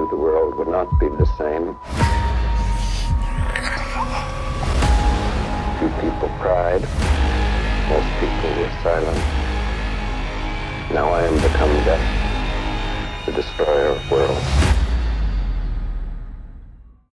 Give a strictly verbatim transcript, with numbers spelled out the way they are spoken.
the world would not be the same. Few people cried. Most people were silent. Now I am become death, the destroyer of worlds.